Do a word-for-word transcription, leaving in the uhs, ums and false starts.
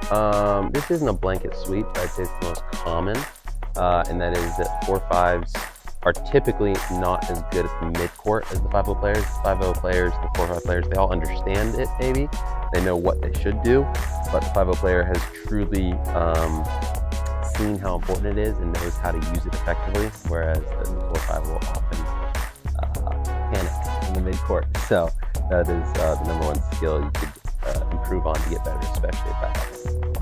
Um, this isn't a blanket sweep, but I'd say it's the most common, uh, and that is that four fives are typically not as good at the mid-court as the five oh players. The five oh players, the four five players, they all understand it maybe. They know what they should do, but the five oh player has truly um, seen how important it is and knows how to use it effectively, whereas the four five will often uh, panic in the mid-court. So that is uh, the number one skill you could uh, improve on to get better, especially at that level.